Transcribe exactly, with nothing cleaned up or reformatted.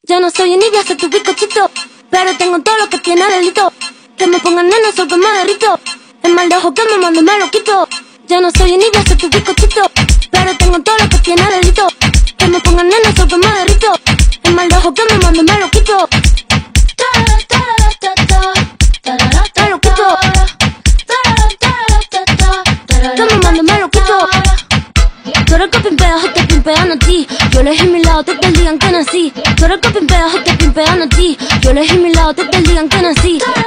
Yo no soy envidia, soy tu bizcochito, pero tengo todo lo que tiene delito. Que me pongan nena, soy que me derrito. El mal de ojo que me mando me lo quito. Yo no soy envidia, soy tu bizcochito, pero tengo todo lo que tiene delito. Que me pongan nena, soy que me derrito. El mal de ojo que me mando me lo quito. Me lo quito. Que me mando me lo quito. Tú eres el que pimpea, o te pimpean a ti. Yo elegí mi lado, te digan que nací. Tú eres el que pimpea, o te pimpean a ti. Yo elegí mi lado, te digan que nací.